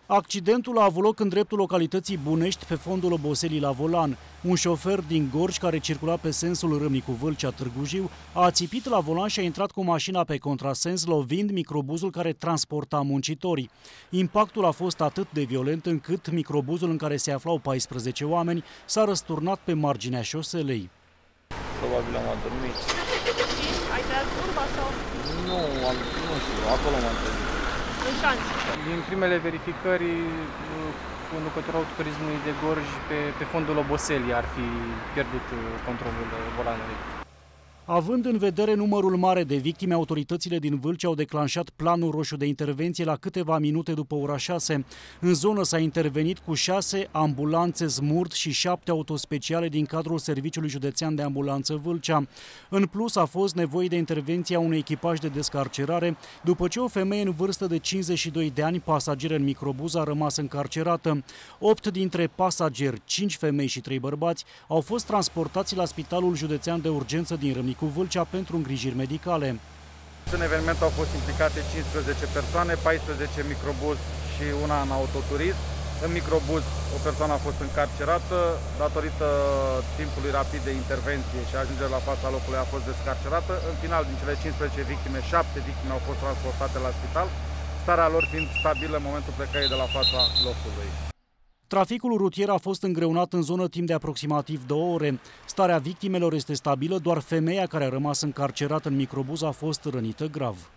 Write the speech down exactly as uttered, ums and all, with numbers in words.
Accidentul a avut loc în dreptul localității Bunești, pe fondul oboselii la volan. Un șofer din Gorj, care circula pe sensul Râmnicu-Vâlcea-Târgu Jiu, a ațipit la volan și a intrat cu mașina pe contrasens, lovind microbuzul care transporta muncitorii. Impactul a fost atât de violent încât microbuzul, în care se aflau paisprezece oameni, s-a răsturnat pe marginea șoselei. Probabil am adormit. Ai tăiat curba sau? Nu, am, nu știu, acolo m-am trezit. În șanț. Din primele verificări, conducătorul autoturismului de Gorj pe, pe fondul oboselii ar fi pierdut controlul volanului. Având în vedere numărul mare de victime, autoritățile din Vâlcea au declanșat planul roșu de intervenție la câteva minute după ora șase. În zonă s-a intervenit cu șase ambulanțe Smurt și șapte autospeciale din cadrul Serviciului Județean de Ambulanță Vâlcea. În plus, a fost nevoie de intervenția unui echipaj de descarcerare, după ce o femeie în vârstă de cincizeci și doi de ani, pasageră în microbuz, a rămas încarcerată. Opt dintre pasageri, cinci femei și trei bărbați, au fost transportați la Spitalul Județean de Urgență din Râmnicu cu Vâlcea pentru îngrijiri medicale. În eveniment au fost implicate cincisprezece persoane, paisprezece microbuz și una în autoturism. În microbuz o persoană a fost încarcerată, datorită timpului rapid de intervenție și ajungere la fața locului a fost descarcerată. În final, din cele cincisprezece victime, șapte victime au fost transportate la spital, starea lor fiind stabilă în momentul plecării de la fața locului. Traficul rutier a fost îngreunat în zonă timp de aproximativ două ore. Starea victimelor este stabilă, doar femeia care a rămas încarcerată în microbuz a fost rănită grav.